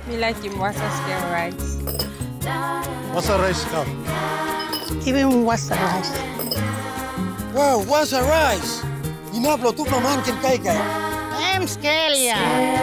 We like him Wasa Skel Rice. Wasa Rice ka. Give him Wasa Rice. Wow, Wasa Rice! Inablo tu paman kin kai kai. Skel ya.